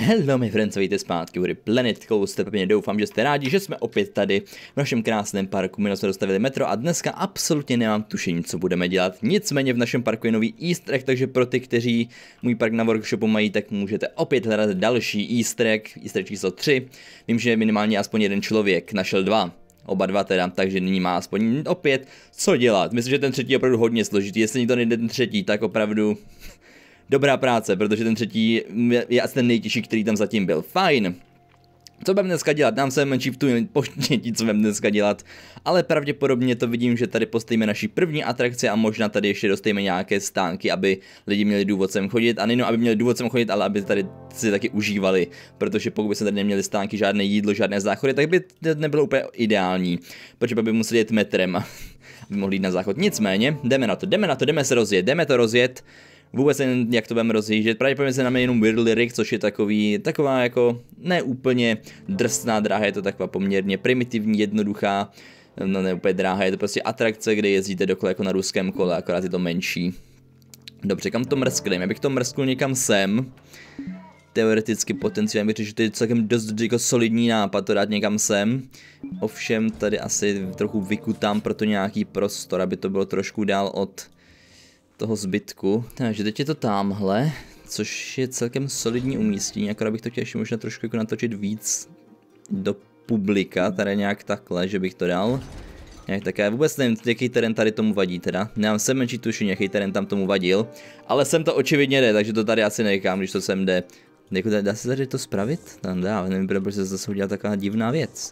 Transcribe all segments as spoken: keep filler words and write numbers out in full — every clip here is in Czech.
Hello, my friends, vítejte zpátky u Planet Coaster. Pevně doufám, že jste rádi, že jsme opět tady v našem krásném parku. My jsme dostavili metro a dneska absolutně nemám tušení, co budeme dělat. Nicméně v našem parku je nový easter egg, takže pro ty, kteří můj park na workshopu mají, tak můžete opět hledat další easter egg, easter egg číslo tři. Vím, že minimálně aspoň jeden člověk našel dva. Oba dva teda, takže nyní má aspoň opět co dělat. Myslím, že ten třetí je opravdu hodně složitý. Jestli to nejde ten třetí, tak opravdu dobrá práce, protože ten třetí je asi ten nejtěžší, který tam zatím byl. Fajn. Co budeme dneska dělat? Nám se menší v tu poštětí, co budeme dneska dělat, ale pravděpodobně to vidím, že tady postavíme naší první atrakci a možná tady ještě dostejme nějaké stánky, aby lidi měli důvod sem chodit a nejenom aby měli důvod sem chodit, ale aby tady si taky užívali, protože pokud by se tady neměli stánky, žádné jídlo, žádné záchody, tak by to nebylo úplně ideální, protože by museli jet metrem, aby mohli jít na záchod. Nicméně, jdeme na to, jdeme na to, jdeme se rozjet, jdeme to rozjet. Vůbec jen, jak to budeme rozjíždět, pravděpodobně se nám jenom Whirly Rig, což je takový, taková jako ne úplně drsná dráha, je to taková poměrně primitivní, jednoduchá, no ne úplně dráha, je to prostě atrakce, kde jezdíte dokola jako na ruském kole, akorát je to menší. Dobře, kam to mrskneme? Já bych to mrsknul někam sem. Teoreticky potenciálně bych řekl, že to je celkem dost jako solidní nápad to dát někam sem. Ovšem tady asi trochu vykutám proto nějaký prostor, aby to bylo trošku dál od toho zbytku. Takže teď je to tamhle, což je celkem solidní umístění, akorát bych to chtěl ještě možná trošku jako natočit víc do publika, tady nějak takhle, že bych to dal. Nějak také, vůbec nevím, jaký terén tady tomu vadí teda. Nemám sem menší tušení, jaký terén tam tomu vadil, ale sem to očividně jde, takže to tady asi nechám, když to sem jde. Jako dá se tady to spravit? Tam dá, nevím, proč se zase udělala taková divná věc.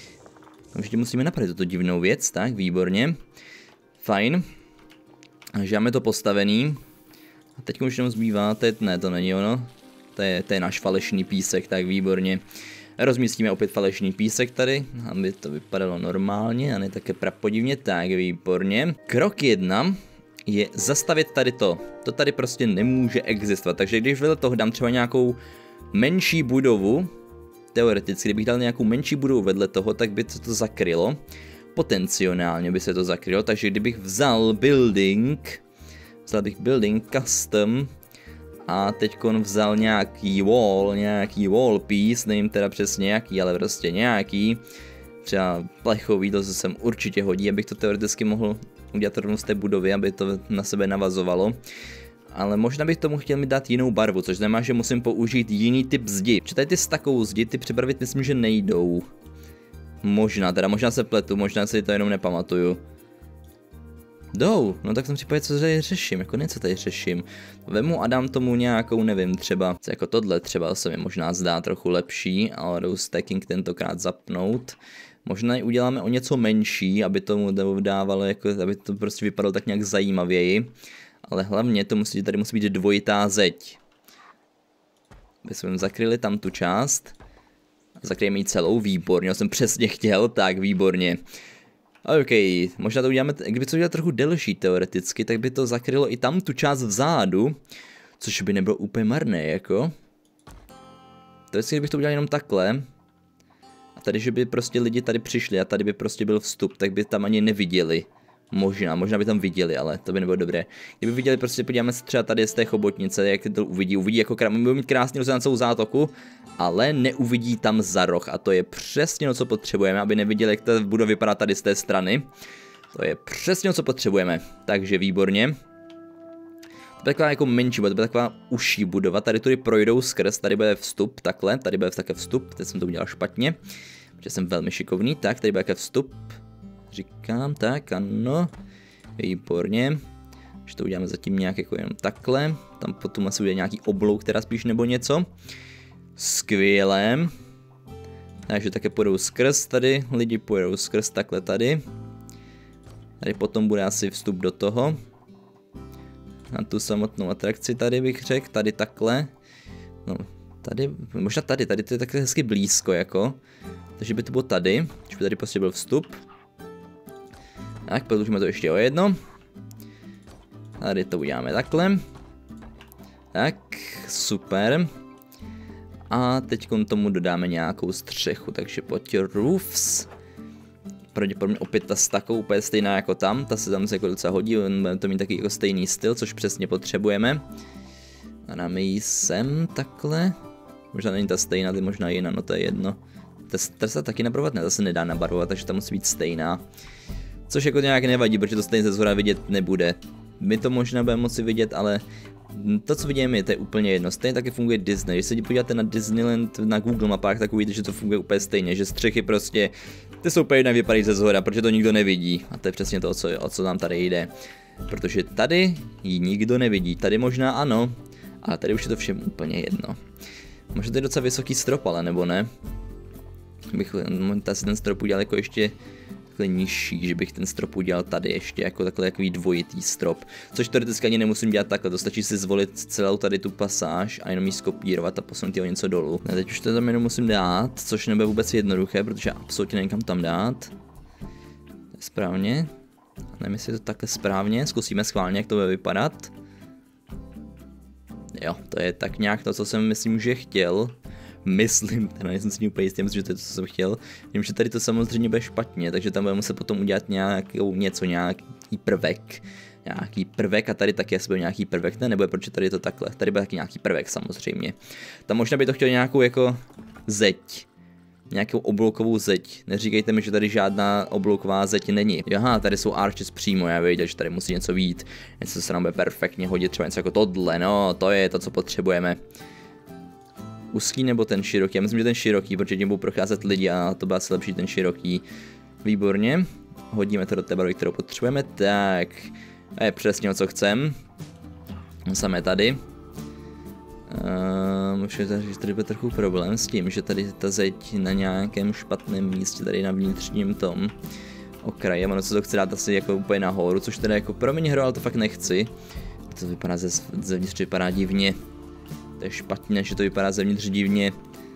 Ještě musíme napravit tuto divnou věc, tak, výborně. Fajn. Takže máme to postavený. A teď už jenom zbývá, teď ne, to není ono. To je, to je náš falešný písek, tak výborně. Rozmístíme opět falešný písek tady, aby to vypadalo normálně a ne také prapodivně, tak výborně. Krok jedna je zastavit tady to. To tady prostě nemůže existovat, takže když vedle toho dám třeba nějakou menší budovu, teoreticky, kdybych dal nějakou menší budovu vedle toho, tak by to, to zakrylo. Potenciálně by se to zakrylo, takže kdybych vzal building, vzal bych building custom a teďkon vzal nějaký wall, nějaký wall piece, nevím teda přesně jaký, ale prostě nějaký, třeba plechový, to se sem určitě hodí, abych to teoreticky mohl udělat rovnou z té budovy, aby to na sebe navazovalo. Ale možná bych tomu chtěl mi dát jinou barvu, což znamená, že musím použít jiný typ zdi. Protože tady ty s takovou zdi, ty připravit myslím, že nejdou. Možná, teda možná se pletu, možná si to jenom nepamatuju. Jdou, no tak v tom případě co tady řeším, jako něco tady řeším. Vemu a dám tomu nějakou, nevím, třeba, jako tohle třeba se mi možná zdá trochu lepší, ale jdou stacking tentokrát zapnout. Možná ji uděláme o něco menší, aby tomu dávalo, jako, aby to prostě vypadalo tak nějak zajímavěji. Ale hlavně to musí, tady musí být dvojitá zeď. Aby jsme zakryli tam tu část. Zakryjeme ji celou, výborně, já jsem přesně chtěl, tak výborně. OK, možná to uděláme, kdyby to udělal trochu delší teoreticky, tak by to zakrylo i tam tu část vzadu, což by nebylo úplně marné, jako. Teoreticky, kdybych to udělal jenom takhle, a tady, že by prostě lidi tady přišli a tady by prostě byl vstup, tak by tam ani neviděli. Možná, možná by tam viděli, ale to by nebylo dobré. Kdyby viděli, prostě podíváme se třeba tady z té chobotnice, jak to uvidí, uvidí jako krá... budou mít krásný rozhled na celou zátoku, ale neuvidí tam za roh a to je přesně to, co potřebujeme, aby neviděli, jak to bude vypadat tady z té strany. To je přesně to, co potřebujeme, takže výborně. To bude taková jako menší, bude taková užší budova, tady tudy projdou skrz, tady bude vstup, takhle, tady bude také vstup, teď jsem to udělal špatně, protože jsem velmi šikovný, tak tady bude také vstup. Říkám, tak ano, výborně, že to uděláme zatím nějak jako jenom takhle, tam potom asi udělá nějaký oblouk, teda spíš nebo něco, skvělé, takže také půjdou skrz tady, lidi půjdou skrz takhle tady, tady potom bude asi vstup do toho, na tu samotnou atrakci tady bych řekl, tady takhle, no tady, možná tady, tady to je takhle hezky blízko jako, takže by to bylo tady, že by tady prostě byl vstup. Tak, prodloužíme to ještě o jedno. Tady to uděláme takhle. Tak, super. A teď tomu dodáme nějakou střechu, takže pojď roofs. Pravděpodobně opět ta s takou úplně stejná jako tam, ta se tam se jako docela hodí, bude to mít taky jako stejný styl, což přesně potřebujeme. A dáme ji sem takhle. Možná není ta stejná, ty možná jiná, no to je jedno. Ta se taky nabarvovat ne, ta se nedá nabarvovat, takže ta musí být stejná. Což jako nějak nevadí, protože to stejně ze zhora vidět nebude. My to možná budeme moci vidět, ale to, co vidíme, je, to je úplně jedno. Stejně taky funguje Disney. Když se podíváte na Disneyland na Google mapách, tak uvidíte, že to funguje úplně stejně, že střechy prostě, ty jsou úplně jinak vypadají ze zhora, protože to nikdo nevidí. A to je přesně to, o co, o co nám tady jde. Protože tady ji nikdo nevidí, tady možná ano, ale tady už je to všem úplně jedno. Možná to je docela vysoký strop, ale nebo ne? Bych asi ten strop udělal jako ještě takhle nižší, že bych ten strop udělal tady ještě jako takhle takový dvojitý strop. Což teoreticky ani nemusím dělat takhle, to stačí si zvolit celou tady tu pasáž a jenom ji skopírovat a posunout ji o něco dolů. A teď už to tam jenom musím dát, což nebude vůbec jednoduché, protože absolutně nevím kam tam dát. To je správně. Nevím, jestli je to takhle správně, zkusíme schválně, jak to bude vypadat. Jo, to je tak nějak to, co jsem myslím, že chtěl. Myslím, teda nejsem si úplně jistý, myslím, že to je to, co jsem chtěl. Vím, že tady to samozřejmě bude špatně, takže tam budeme muset potom udělat nějakou něco, nějaký prvek. Nějaký prvek a tady taky asi bude nějaký prvek, ne, nebude, protože tady je to takhle. Tady bude taky nějaký prvek samozřejmě. Tam možná by to chtěl nějakou jako zeď. Nějakou obloukovou zeď. Neříkejte mi, že tady žádná oblouková zeď není. Aha, tady jsou arches přímo, já věděl, že tady musí něco být. Něco se nám bude perfektně hodit, třeba něco jako tohle, no, to je to, co potřebujeme. Úzký nebo ten široký? Já myslím, že ten široký, protože tím budou procházet lidi a to bude asi lepší ten široký. Výborně. Hodíme to do té barvy, kterou potřebujeme. Tak. A je přesně o co chcem. Samé tady. Uh, možná, že tady bude trochu problém s tím, že tady ta zeď na nějakém špatném místě, tady na vnitřním tom okraji, ono se to chce dát asi jako úplně nahoru, což teda jako pro mě hru, ale to fakt nechci. To vypadá ze, zevnitř, vypadá divně. To je špatně, že to vypadá zevnitř divně.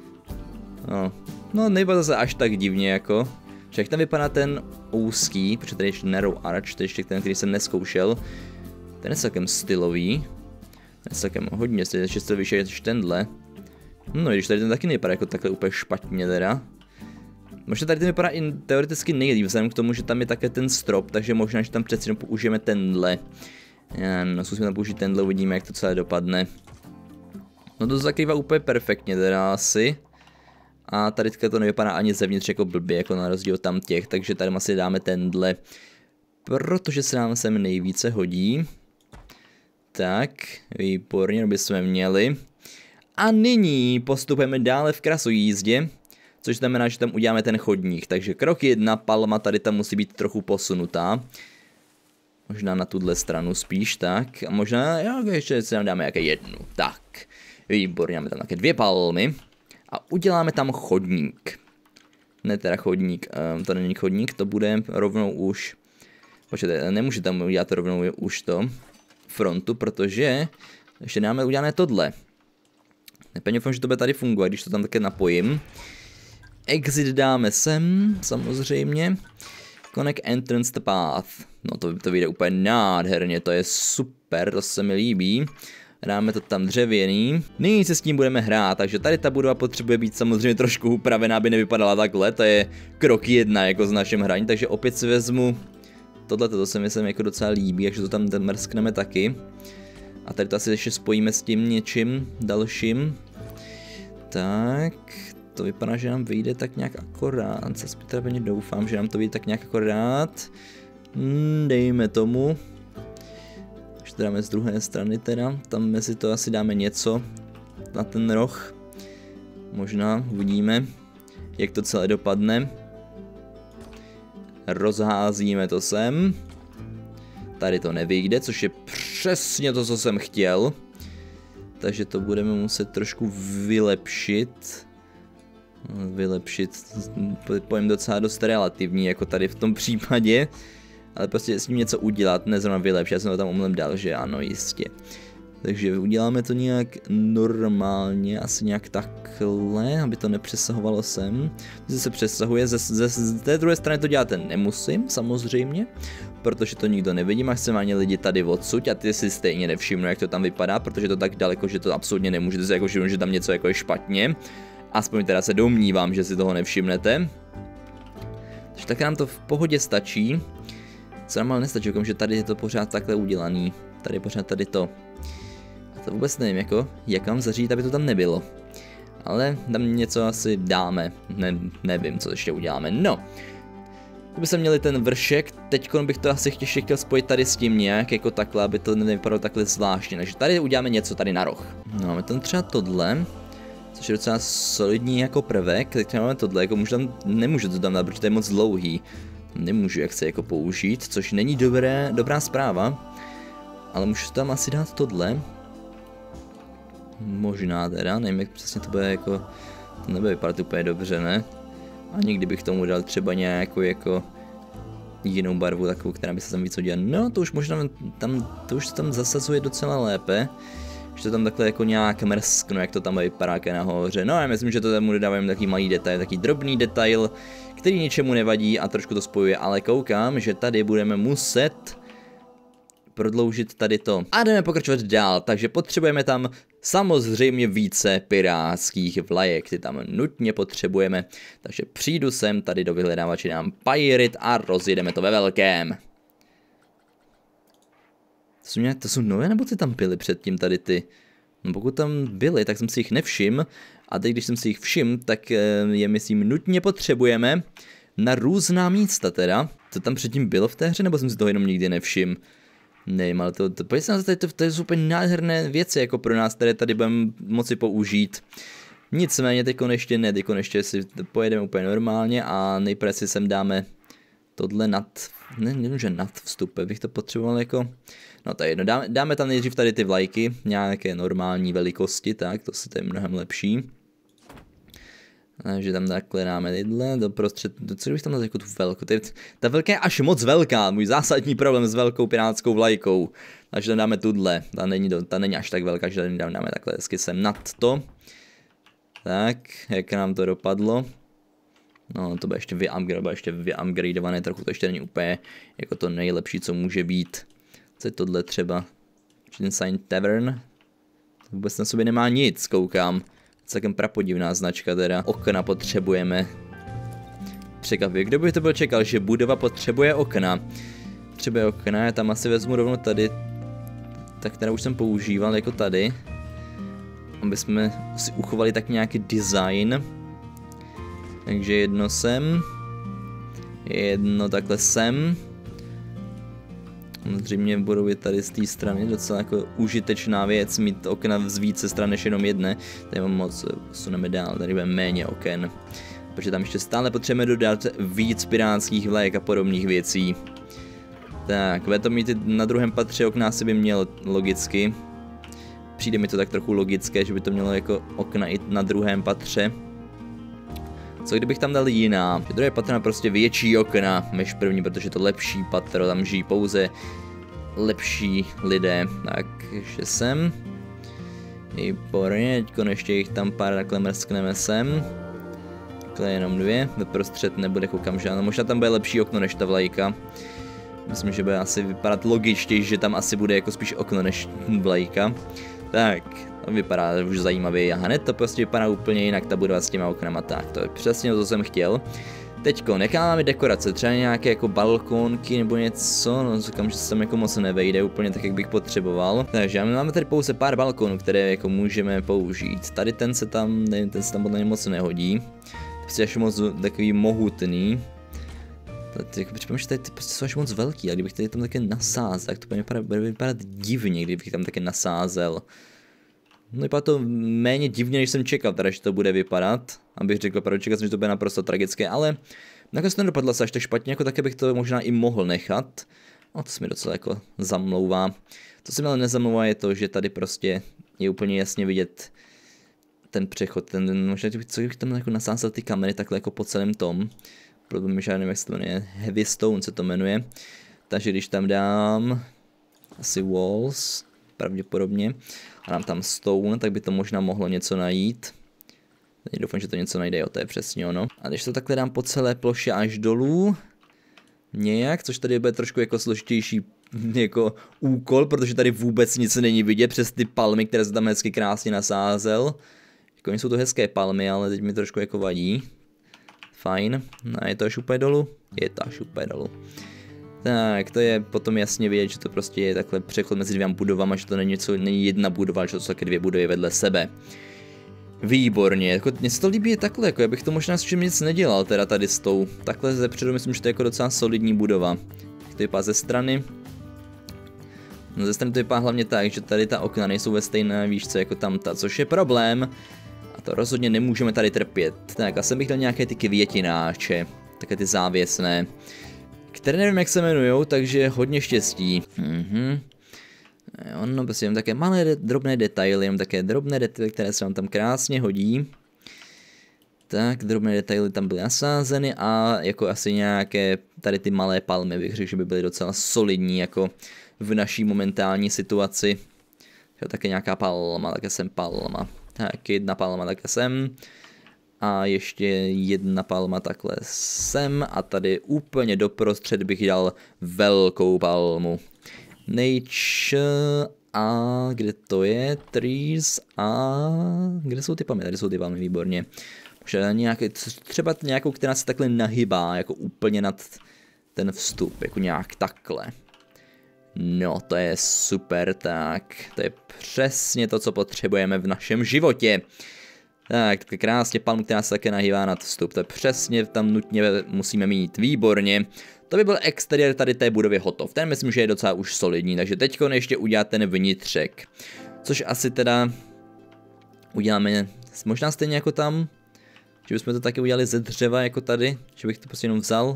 No, no nevypadá zase až tak divně jako. Že jak tam vypadá ten úzký, protože tady ještě narrow arch, to je ještě ten, který jsem neskoušel. Ten je celkem stylový. Je celkem hodně, ještě to vyšší než tenhle. No i když tady ten taky nevypadá jako takhle úplně špatně teda. Možná tady ten vypadá i teoreticky nejlíp, vzhledem k tomu, že tam je také ten strop, takže možná, že tam přeci jenom použijeme tenhle. No, zkusíme tam použít tenhle, uvidíme, jak to celé dopadne. No to zakrývá úplně perfektně teda asi. A tady to nevypadá ani zevnitř jako blbě, jako na rozdíl tam těch, takže tady asi dáme tenhle. Protože se nám sem nejvíce hodí. Tak, výborně, to bychom měli. A nyní postupujeme dále v krasojízdě, což znamená, že tam uděláme ten chodník. Takže krok jedna, palma tady tam musí být trochu posunutá. Možná na tuhle stranu spíš, tak. A možná, jo, ještě si tam dáme jaké jednu. Tak, výborně, máme tam také dvě palmy. A uděláme tam chodník. Ne teda chodník, um, to není chodník, to bude rovnou už. Počkejte, nemůžu tam udělat rovnou už to frontu, protože ještě nemáme udělané tohle. Nepevně doufám, že to bude tady fungovat, když to tam také napojím. Exit dáme sem, samozřejmě. Connect entrance the path. No to, to vyjde úplně nádherně, to je super, to se mi líbí. Dáme to tam dřevěný. Nyní se s tím budeme hrát, takže tady ta budova potřebuje být samozřejmě trošku upravená, aby nevypadala takhle. To je krok jedna jako s naším hraní, takže opět si vezmu tohle, to se mi sem jako docela líbí, takže to tam mrskneme taky. A tady to asi ještě spojíme s tím něčím dalším. Tak, to vypadá, že nám vyjde tak nějak akorát. Zase teda doufám, že nám to vyjde tak nějak akorát. Hmm, dejme tomu. Ještě to dáme z druhé strany teda. Tam mezi to asi dáme něco na ten roh. Možná uvidíme, jak to celé dopadne. Rozházíme to sem. Tady to nevyjde, což je přesně to, co jsem chtěl. Takže to budeme muset trošku vylepšit. Vylepšit, pojem docela dost relativní, jako tady v tom případě. Ale prostě s ním něco udělat, ne zrovna vylepšit, já jsem to tam omylem dal, že ano, jistě. Takže uděláme to nějak normálně, asi nějak takhle, aby to nepřesahovalo sem. Když se přesahuje, ze, ze, z té druhé strany to dělat nemusím, samozřejmě. Protože to nikdo nevidí, maximálně lidi tady odsud a ty si stejně nevšimnou, jak to tam vypadá, protože to tak daleko, že to absolutně nemůžete si jako všimnout, že tam něco jako je špatně. Aspoň teda se domnívám, že si toho nevšimnete. Takže tak nám to v pohodě stačí. Co nám ale nestačí, že tady je to pořád takhle udělaný. Tady je pořád tady to. A to vůbec nevím, jako, jak mám zařídit, aby to tam nebylo. Ale tam něco asi dáme, ne, nevím, co ještě uděláme, no. Kdybychom měli ten vršek, teď bych to asi ještě chtěl spojit tady s tím nějak, jako takhle, aby to nevypadalo takhle zvláštně, takže tady uděláme něco tady na roh. No, máme tam třeba tohle, což je docela solidní jako prvek, teď máme tohle, jako můžu tam, nemůžu to tam dát, protože to je moc dlouhý. Nemůžu jak se jako použít, což není dobré, dobrá zpráva, ale můžu tam asi dát tohle. Možná teda, nevím jak přesně to bude jako, to nebude vypadat úplně dobře, ne? Ani kdybych tomu dal třeba nějakou jako jinou barvu, takovou, která by se tam víc hodila. No, to už možná tam, to už se tam zasazuje docela lépe. Že to tam takhle jako nějak mrsknu, jak to tam vypadá nahoře. No, já myslím, že to tam dodáváme takový malý detail, takový drobný detail, který ničemu nevadí a trošku to spojuje, ale koukám, že tady budeme muset prodloužit tady to. A jdeme pokračovat dál, takže potřebujeme tam samozřejmě více pirátských vlajek, ty tam nutně potřebujeme, takže přijdu sem tady do vyhledávače, dám Pirate a rozjedeme to ve velkém. To jsou, nějak, to jsou nové, nebo ty tam byly předtím tady ty? No pokud tam byly, tak jsem si jich nevšiml a teď když jsem si jich všiml, tak je myslím nutně potřebujeme na různá místa teda. To tam předtím bylo v té hře, nebo jsem si toho jenom nikdy nevšiml? Nevím, ale to, to, pojď se na to, to, to jsou úplně nádherné věci jako pro nás, které tady budeme moci použít. Nicméně teď ještě ne, teď ještě si pojedeme úplně normálně a nejprve si sem dáme tohle nad, ne, nevím, že nad vstupem, bych to potřeboval jako, no to je jedno, dáme, dáme tam nejdřív tady ty vlajky, nějaké normální velikosti, tak, to si to je mnohem lepší. Takže tam takhle dáme tyhle, doprostřed, co bych tam dal jako tu velkou, ta velká je až moc velká, můj zásadní problém s velkou pirátskou vlajkou. Takže tam dáme tuhle, ta není, ta není až tak velká, že tady dáme takhle hezky sem nad to. Tak, jak nám to dopadlo. No, to bude ještě vyupgradeované, ještě vyupgradeované, trochu to ještě není úplně jako to nejlepší, co může být. Co je tohle třeba? Sign Tavern? Vůbec na sobě nemá nic, koukám. Celkem prapodivná značka teda. Okna potřebujeme. Překvapivě, kdo by to byl čekal, že budova potřebuje okna. Potřebuje okna, já tam asi vezmu rovnou tady. Tak teda už jsem používal jako tady. Aby jsme si uchovali tak nějaký design. Takže jedno sem. Jedno takhle sem. Samozřejmě budou i tady z té strany docela jako užitečná věc mít okna z více stran než jenom jedné. Tady mám moc, posuneme dál, tady bude méně oken. Protože tam ještě stále potřebujeme dodat víc pirátských vlajek a podobných věcí. Tak, bude to mít na druhém patře okna asi by měl logicky. Přijde mi to tak trochu logické, že by to mělo jako okna i na druhém patře. Co kdybych tam dal jiná? Druhé patro má prostě větší okna než první, protože to lepší patro, tam žijí pouze lepší lidé. Takže sem. Výborně, teďko ještě jich tam pár takhle mrskneme sem. Takhle jenom dvě, doprostřed nebude koukám žádná, možná tam bude lepší okno než ta vlajka. Myslím, že bude asi vypadat logičtěji, že tam asi bude jako spíš okno než vlajka. Tak, to vypadá už zajímavě a hned to prostě vypadá úplně jinak, ta budova s těma oknama, tak to je přesně to, co jsem chtěl. Teďko, necháváme dekorace, třeba nějaké jako balkónky nebo něco, no říkám, že se tam jako moc nevejde úplně tak, jak bych potřeboval. Takže máme tady pouze pár balkónů, které jako můžeme použít. Tady ten se tam, nevím, ten se tam podle mě moc nehodí. Prostě až moc takový mohutný. Připomínám, že tady ty prostě jsou až moc velký, a kdybych tady tam také nasázel, tak to bude vypadat, bude vypadat divně, kdybych tam také nasázel. No vypadá to méně divně, než jsem čekal, teda, že to bude vypadat. Abych řekl, pravdu, čekal jsem, že to bude naprosto tragické, ale nakonec to nedopadlo se až tak špatně, jako také bych to možná i mohl nechat. No to se mi docela jako zamlouvá. Co se mi ale nezamlouvá je to, že tady prostě je úplně jasně vidět ten přechod, ten, možná, co bych tam jako nasázel ty kamery takhle jako po celém tom. Problém je, že já nevím, jak se to jmenuje, Heavy Stone se to jmenuje. Takže když tam dám asi walls, pravděpodobně, a dám tam stone, tak by to možná mohlo něco najít. Teď doufám, že to něco najde, jo, to je přesně ono. A když to takhle dám po celé ploše až dolů, nějak, což tady bude trošku jako složitější jako úkol, protože tady vůbec nic není vidět přes ty palmy, které jsem tam hezky krásně nasázel. Jako jsou to hezké palmy, ale teď mi trošku jako vadí. Fajn, no je to až úplně dolů? Je to až úplně dolů. Tak, to je potom jasně vidět, že to prostě je takhle přechod mezi dvěma budovama, že to není, něco, není jedna budova, že to jsou také dvě budovy vedle sebe. Výborně, jako mně se to líbí takhle, jako já bych to možná s čím nic nedělal teda tady s tou. Takhle zepředu myslím, že to je jako docela solidní budova. Jak to vypadá ze strany? No ze strany to vypadá hlavně tak, že tady ta okna nejsou ve stejné výšce jako tamta, což je problém. A to rozhodně nemůžeme tady trpět. Tak a jsem bych dal nějaké ty květináče, také ty závěsné, které nevím jak se jmenujou, takže hodně štěstí. Mhm. Ono prostě jen také malé drobné detaily, jen také drobné detaily, které se vám tam krásně hodí. Tak, drobné detaily tam byly nasázeny a jako asi nějaké tady ty malé palmy bych řekl, že by byly docela solidní jako v naší momentální situaci. Jo, také nějaká palma, také jsem palma. Tak, jedna palma také jsem. A ještě jedna palma takhle sem a tady úplně doprostřed bych dal velkou palmu. Nature a kde to je? Trees a kde jsou ty palmy? Tady jsou ty palmy, výborně. Možná nějaké, třeba nějakou, která se takhle nahybá, jako úplně nad ten vstup, jako nějak takhle. No, to je super, tak, to je přesně to, co potřebujeme v našem životě. Tak, tak krásně palmu, která se také nahývá nad vstup, to je přesně, tam nutně musíme mít, výborně. To by byl exteriér tady té budovy hotov, ten myslím, že je docela už solidní, takže teďko ještě udělat ten vnitřek. Což asi teda uděláme možná stejně jako tam, že bychom to taky udělali ze dřeva jako tady, že bych to prostě jenom vzal.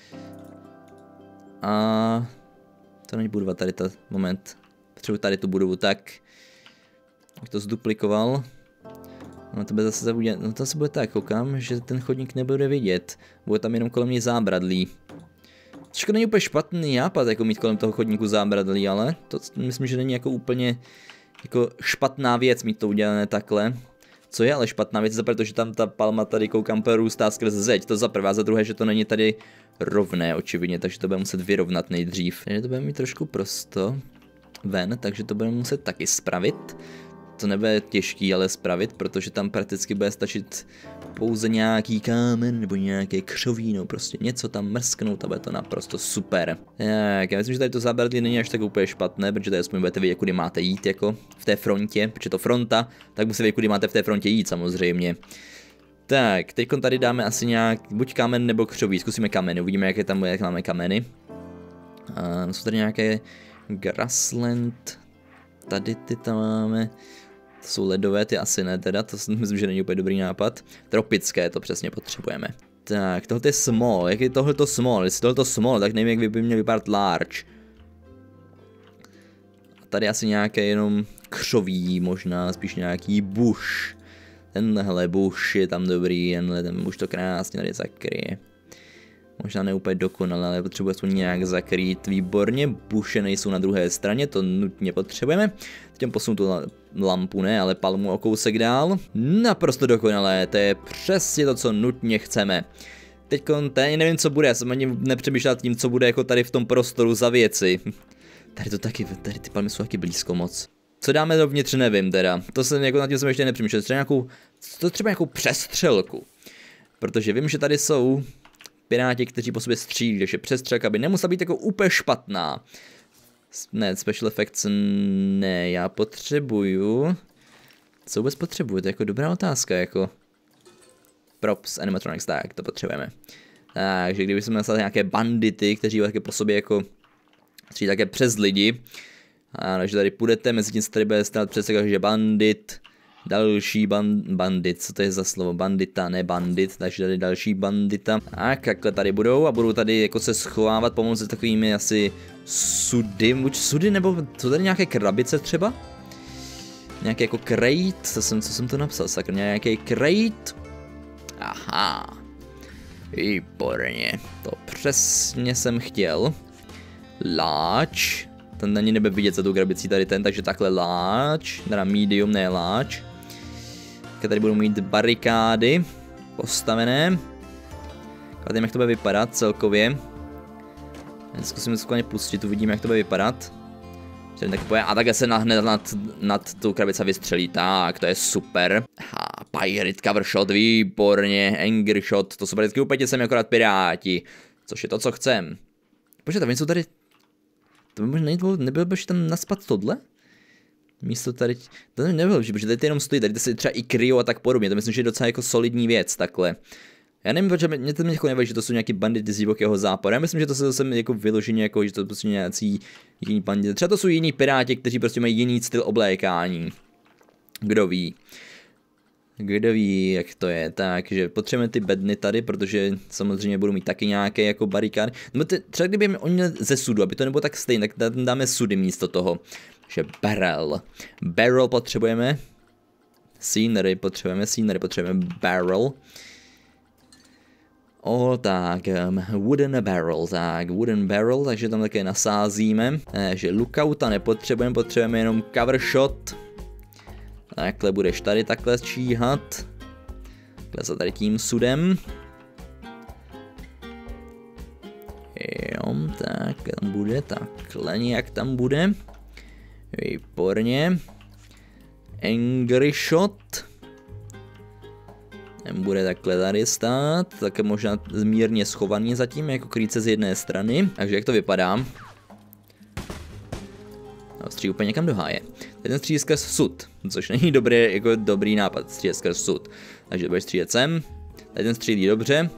A to není budova tady, ta moment, potřebuji tady tu budovu, tak bych to zduplikoval. No to bude zase udělat, no to se bude tak, koukám, že ten chodník nebude vidět, bude tam jenom kolem něj zábradlí. Což není úplně špatný nápad, jako mít kolem toho chodníku zábradlí, ale to myslím, že není jako úplně jako špatná věc mít to udělané takhle. Co je ale špatná věc, protože tam ta palma tady koukám porůstá skrz zeď, to za prvé, a za druhé, že to není tady rovné očividně, takže to bude muset vyrovnat nejdřív. Takže to bude mít trošku prosto ven, takže to budeme muset taky spravit. To nebude těžký ale spravit, protože tam prakticky bude stačit pouze nějaký kámen nebo nějaké křovíno, prostě něco tam mrsknout a bude to naprosto super. Tak, já myslím, že tady to zábradlí není až tak úplně špatné, protože tady aspoň budete vědět, kudy máte jít jako v té frontě, protože to fronta, tak musíte vědět, kudy máte v té frontě jít samozřejmě. Tak, teď tady dáme asi nějak, buď kámen nebo křoví, zkusíme kameny, uvidíme, jaké tam jak máme kameny. A jsou tady nějaké grassland, tady ty tam máme. To jsou ledové, ty asi ne teda, to myslím, že není úplně dobrý nápad. Tropické, to přesně potřebujeme. Tak, tohle je small, jak je tohleto small, jestli tohleto small, tak nevím, jak by měl vypadat large. A tady asi nějaké jenom křoví, možná spíš nějaký bush. Tenhle bush je tam dobrý, tenhle ten bush to krásně tady zakryje. Možná ne úplně dokonale, ale potřebuje aspoň nějak zakrýt, výborně, buše nejsou na druhé straně, to nutně potřebujeme. Teď posunu tu lampu, ne, ale palmu o kousek dál. Naprosto dokonalé, to je přesně to, co nutně chceme. Teď tady nevím, co bude, já jsem ani nepřemýšlel tím, co bude jako tady v tom prostoru za věci. Tady to taky, tady ty palmy jsou taky blízko moc. Co dáme dovnitř, nevím teda, to jsem jako nad tím jsem ještě nepřemýšlel, třeba nějakou, to třeba nějakou přestřelku. Protože vím, že tady jsou piráti, kteří po sobě střílí, takže přestřelka by nemusela být jako úplně špatná. Ne, special effects ne, já potřebuju... Co vůbec potřebuju, to je jako dobrá otázka, jako... Props, animatronics, tak, to potřebujeme. Takže kdybychom nasadili nějaké bandity, kteří také po sobě jako... střílí také přes lidi. A takže tady půjdete, mezi tím se tady bude stát přesně, že bandit... Další ban bandit, co to je za slovo? Bandita, ne bandit, takže tady další bandita. A takhle tady budou a budou tady jako se schovávat pomocí takovými asi sudy, buď sudy nebo jsou tady nějaké krabice třeba? Nějaké jako crate, co jsem, co jsem to napsal, sakr, nějaký crate. Aha, výborně, to přesně jsem chtěl. Large, ten není nebe vidět za tu krabicí tady ten, takže takhle large, teda medium, ne large. Tady budou mít barikády postavené. Kladím, jak to bude vypadat celkově. Zkusíme skutečně pustit, uvidíme, jak to bude vypadat. A takhle se hned nad, nad tu krabici vystřelí, tak to je super. Ha, pirate cover shot, výborně, angry shot, to jsou vždycky úplně sami akorát piráti. Což je to, co chcem. Počkejte, oni jsou tady... To by možná nebylo by tam naspat tohle? místo tady, to nebylo, protože tady jenom stojí, tady se třeba i kryjou a tak podobně, to myslím, že je docela jako solidní věc, takhle. Já nevím, proč mě to jako nevadí, že to jsou nějaký bandity z divokého západu. Já myslím, že to se zase jako vyloženě jako, že to jsou prostě nějací jiní bandity. Třeba to jsou jiní piráti, kteří prostě mají jiný styl oblékání. Kdo ví. Kdo ví, jak to je. Takže potřebujeme ty bedny tady, protože samozřejmě budou mít taky nějaké jako barikády. No třeba kdyby oni měli ze sudu, aby to nebylo tak stejné, tak dáme sudy místo toho. Že barrel. Barrel potřebujeme. Scenery potřebujeme, scenery potřebujeme barrel. O, tak, um, wooden barrel, tak, wooden barrel, takže tam také nasázíme, takže lookouta nepotřebujeme, potřebujeme jenom cover shot. Takhle budeš tady takhle číhat, takhle za tady tím sudem. Jo, tak, tam bude, takhle nějak tam bude, výborně. Angry shot. Ten bude takhle tady stát, také možná mírně schovaný zatím, jako krýt se z jedné strany. Takže jak to vypadá? No, střílí úplně někam do háje. Teď ten střílí skrz sud, což není dobrý, jako dobrý nápad, střílet skrz sud. Takže budeš střílet sem, tady ten střílí dobře.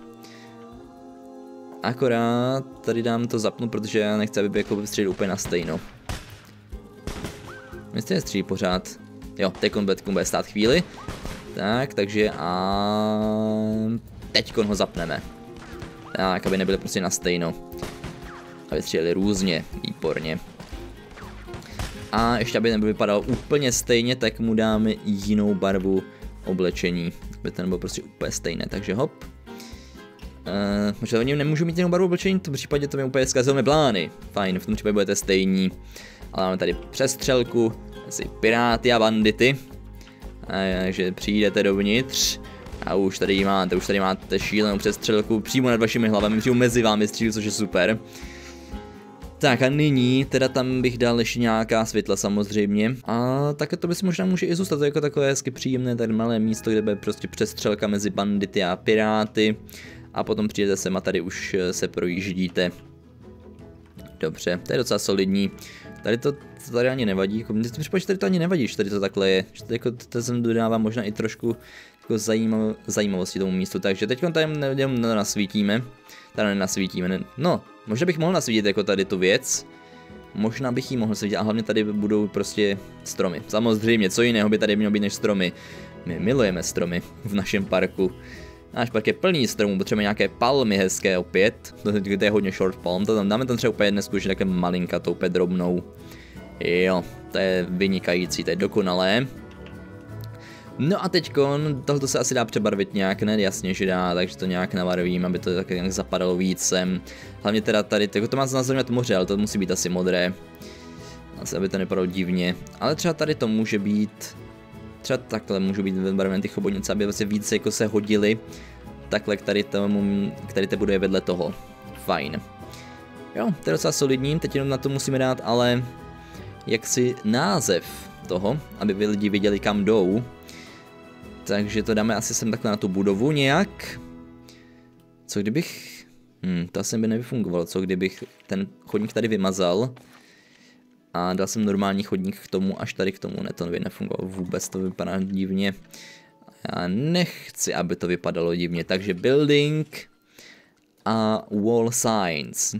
Akorát tady dám to zapnout, protože já nechci, aby jako střílel úplně na stejno. Myslím, že střílí pořád. Jo, teď bude stát chvíli. Tak, takže a teďkon ho zapneme. Tak, aby nebyly prostě na stejno. Aby stříleli různě, výborně. A ještě aby nebyl vypadal úplně stejně, tak mu dáme jinou barvu oblečení. Aby to nebylo prostě úplně stejné, takže hop. Uh, možná oni nemůžu mít jinou barvu oblečení, v tom případě to mi úplně zkazilo mi plány. Fajn, v tom případě budete stejní. Ale máme tady přestřelku, asi piráty a bandity. Takže přijdete dovnitř a už tady máte, už tady máte šílenou přestřelku přímo nad vašimi hlavami, přímo mezi vámi střílí, což je super. Tak a nyní, teda tam bych dal ještě nějaká světla samozřejmě. A také to by si možná může i zůstat, to je jako takové hezky příjemné, tady malé místo, kde bude prostě přestřelka mezi bandity a piráty. A potom přijdete sem a tady už se projíždíte. Dobře, to je docela solidní. Tady to tady ani nevadí, jako, mě připadá, že tady to ani nevadí, že tady to takhle je. Že to, jako, to sem dodává možná i trošku jako zajímav, zajímavosti tomu místu, takže teď tady jenom nasvítíme. Tady nenasvítíme, ne, no, možná bych mohl nasvítit jako tady tu věc. Možná bych jí mohl svítit a hlavně tady budou prostě stromy. Samozřejmě, co jiného by tady mělo být než stromy. My milujeme stromy v našem parku. Náš park je plný stromů, potřebujeme nějaké palmy hezké opět. To, to je hodně short palm, to tam dáme tam třeba úplně dnesku, že také malinkatou, úplně drobnou. Jo, to je vynikající, to je dokonalé. No a teďkon, tohle se asi dá přebarvit nějak, ne? Jasně, že dá, takže to nějak nabarvím, aby to tak nějak zapadalo víc sem. Hlavně teda tady, jako to má znázorňovat moře, ale to musí být asi modré. Asi, aby to nepadalo divně. Ale třeba tady to může být, třeba takhle můžou být vybarvené ty chobotnice, aby vlastně více jako se hodily. Takhle k tady tomu, k tady té buduje vedle toho. Fajn. Jo, to je docela solidní, teď jenom na to musíme dát ale jaksi název toho, aby lidi věděli kam jdou. Takže to dáme asi sem takhle na tu budovu nějak. Co kdybych... Hm, to asi by nevyfungovalo. Co kdybych ten chodník tady vymazal a dal jsem normální chodník k tomu, až tady k tomu. Ne, to by nefungovalo vůbec, to vypadá divně. Já nechci, aby to vypadalo divně. Takže building a wall signs.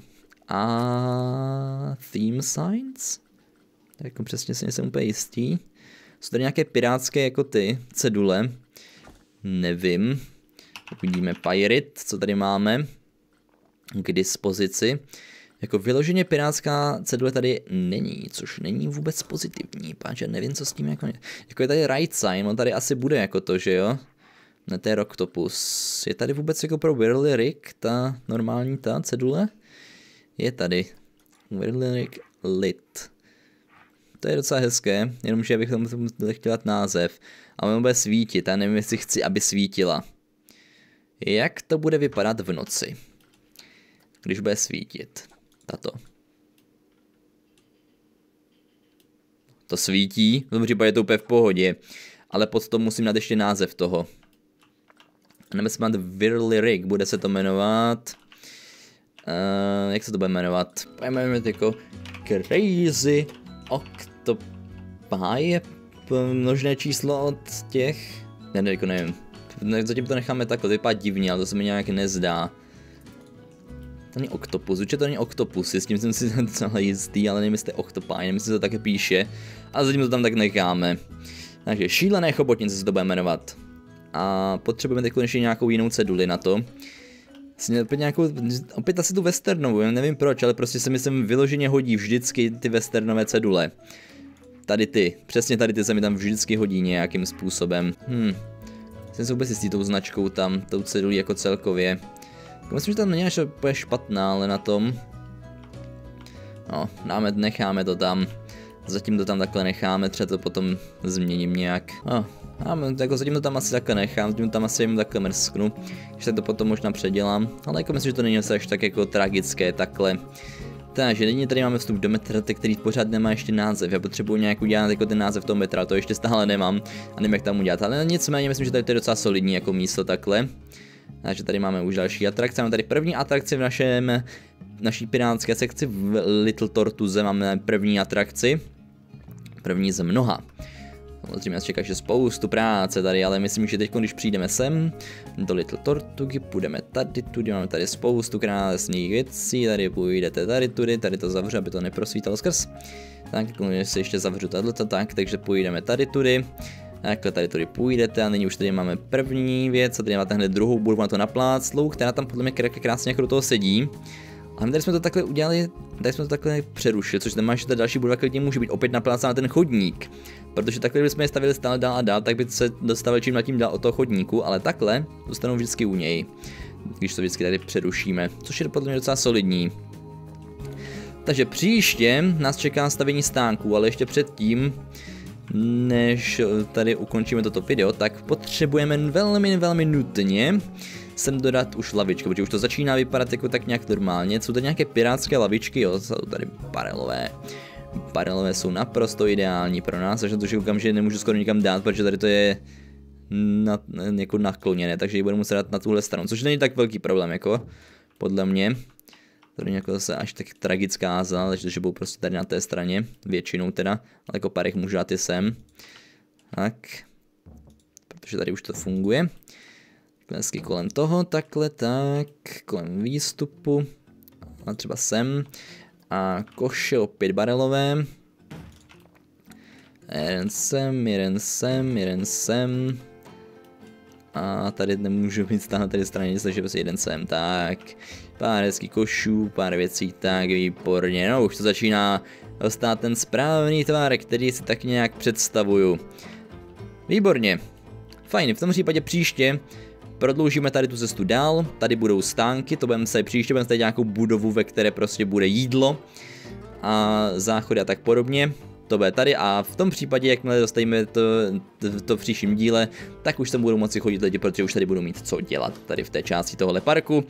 A theme signs? Jako přesně si nejsem úplně jistý. Jsou tady nějaké pirátské jako ty cedule. Nevím. Uvidíme Pirate, co tady máme k dispozici. Jako vyloženě pirátská cedule tady není, což není vůbec pozitivní, páče, nevím, co s tím jako... Jako je tady right sign, on tady asi bude jako to, že jo? Ne, to je Rocktopus. Je tady vůbec jako pro Whirly Rig ta normální ta cedule? Je tady. Whirly Rig lit. To je docela hezké, jenomže bych tomu chtěl dát název. A on bude svítit, já nevím, jestli chci, aby svítila. Jak to bude vypadat v noci? Když bude svítit. Tato. To svítí, v tom případě je to úplně v pohodě. Ale pod to musím dát ještě název toho. Jdeme se jmenovat Whirly Rig, bude se to jmenovat... Uh, jak se to bude jmenovat? Budeme jmenovat jako Crazy Octopus. Pi je množné číslo od těch, ne, ne, jako nevím, zatím to necháme takhle, to vypadá divně, ale to se mi nějak nezdá. To není Octopus, určitě to není Octopus, s tím jsem si docela jistý, ale nevím, jestli to je Octopi, nevím, jestli to také píše, ale zatím to tam tak necháme. Takže šílené chobotnice se to bude jmenovat. A potřebujeme teď konečně nějakou jinou ceduli na to. Opět, nějakou, opět asi tu westernovou, nevím proč, ale prostě se mi sem vyloženě hodí vždycky ty westernové cedule. Tady ty, přesně tady ty se mi tam vždycky hodí nějakým způsobem. Hm, jsem se vůbec jistý tou značkou tam, tou cedulí jako celkově. Myslím, že tam není až úplně špatná, ale na tom. No, dáme, necháme to tam. Zatím to tam takhle necháme, třeba to potom změním nějak. No, dáme, jako zatím to tam asi takhle nechám, zatím to tam asi jen takhle mrsknu. Že to potom možná předělám, ale jako myslím, že to není asi až tak jako tragické takhle. Takže nyní tady máme vstup do metra, který pořád nemá ještě název. Já potřebuji nějak udělat jako ten název toho metra, to ještě stále nemám a nevím, jak tam udělat. Ale nicméně myslím, že tady to je docela solidní jako místo takhle. Takže tady máme už další atrakce, máme tady první atrakci v našem, naší pirátské sekci, v Little Tortuze máme první atrakci. První z mnoha. Samozřejmě nás čeká ještě spoustu práce tady, ale myslím, že teď, když přijdeme sem do Little Tortugy, půjdeme tady, tudy, máme tady spoustu krásných věcí, tady půjdete tady, tudy, tady to zavřu, aby to neprosvítalo skrz. Tak, když se ještě zavřu tato, tak, takže půjdeme tady, tudy. Takhle tady tudy půjdete a nyní už tady máme první věc a tady máte hned druhou budovu na to napláclou, která tam podle mě krásně jako do toho sedí. A my tady jsme to takhle udělali, tady jsme to takhle přerušili, což znamená, že ta další budova klidně může být opět naplácána na ten chodník. Protože takhle, kdybychom je stavili stále dál a dál, tak by se dostavili čím na tím dál od toho chodníku, ale takhle dostanou vždycky u něj. Když to vždycky tady přerušíme, což je podle mě docela solidní. Takže příště nás čeká stavění stánků, ale ještě předtím, než tady ukončíme toto video, tak potřebujeme velmi, velmi nutně sem dodat už lavičky, protože už to začíná vypadat jako tak nějak normálně. Jsou to nějaké pirátské lavičky, jo, jsou tady barelové. Barelové jsou naprosto ideální pro nás, takže to, že koukám, že nemůžu skoro nikam dát, protože tady to je na, jako nakloněné, takže ji budu muset dát na tuhle stranu, což není tak velký problém, jako, podle mě. To není jako zase až tak tragická záležitost, že budou prostě tady na té straně, většinou teda, ale jako pár jich můžu dát i sem. Tak, protože tady už to funguje. Hezky kolem toho, takhle, tak, kolem výstupu, a třeba sem. A koše opět barelové. Jeden sem, jeden sem, jeden sem. A tady nemůžu mít stále tady straně nic, takže prostě jeden sem, tak. Pár hezkých košů, pár věcí, tak výborně. No už to začíná dostat ten správný tvar, který si tak nějak představuju. Výborně. Fajn, v tom případě příště prodloužíme tady tu cestu dál, tady budou stánky, to budeme se příště, budeme tady nějakou budovu, ve které prostě bude jídlo a záchody a tak podobně. To bude tady a v tom případě, jakmile dostaneme to, to, to v příštím díle, tak už tam budou moci chodit lidi, protože už tady budou mít co dělat tady v té části tohohle parku.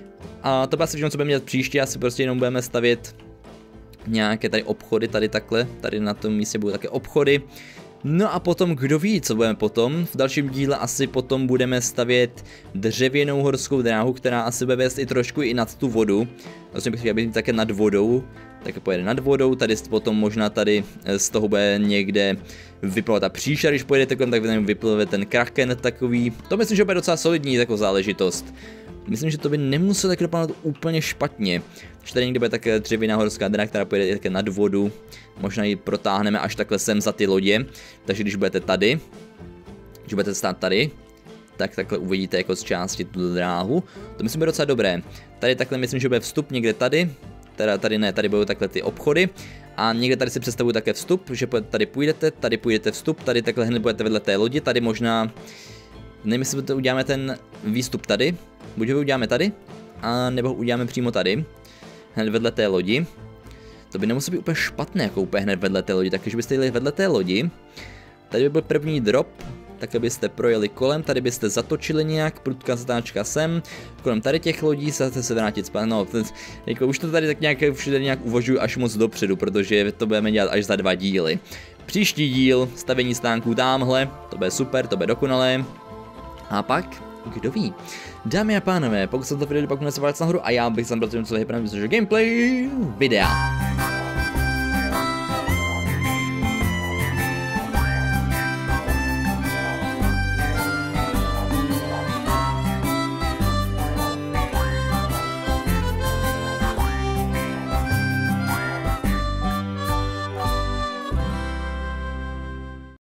A to bude asi všechno, co budeme dělat příště, asi prostě jenom budeme stavět nějaké tady obchody, tady takhle, tady na tom místě budou také obchody. No a potom, kdo ví, co budeme potom, v dalším díle asi potom budeme stavět dřevěnou horskou dráhu, která asi bude vést i trošku i nad tu vodu. Vlastně bych chtěl být také nad vodou, tak pojede nad vodou, tady potom možná tady z toho bude někde vyplavat ta příšera, když pojedete kolem, tak vyplave ten kraken takový. To myslím, že bude docela solidní jako záležitost. Myslím, že to by nemuselo tak dopadnout úplně špatně. Když tady někde bude také dřevěná horská dráha, která pojede také nad vodu. Možná ji protáhneme až takhle sem za ty lodě. Takže když budete tady, když budete stát tady, tak takhle uvidíte jako z části tu dráhu. To myslím bude docela dobré. Tady takhle myslím, že bude vstup někde tady. Teda tady ne, tady budou takhle ty obchody. A někde tady si představuju také vstup, že tady půjdete, tady půjdete vstup, tady takhle hned budete vedle té lodi, tady možná, nevím, jestli to uděláme ten výstup tady, buď ho uděláme tady, a nebo ho uděláme přímo tady, hned vedle té lodi. To by nemuselo být úplně špatné, jako úplně hned vedle té lodi, takže byste jeli vedle té lodi, tady by byl první drop, tak byste projeli kolem, tady byste zatočili nějak, prudká zatáčka sem, kolem tady těch lodí se se vrátit zpátky, no, jako už to tady tak nějak všude nějak uvažuji až moc dopředu, protože to budeme dělat až za dva díly. Příští díl, stavění stánků támhle, to bude super, to bude dokonalé, a pak, kdo ví. Dámy a pánové, pokud se to video líbilo, pak se nahoru a já bych sem byl celý hyper gameplay videa.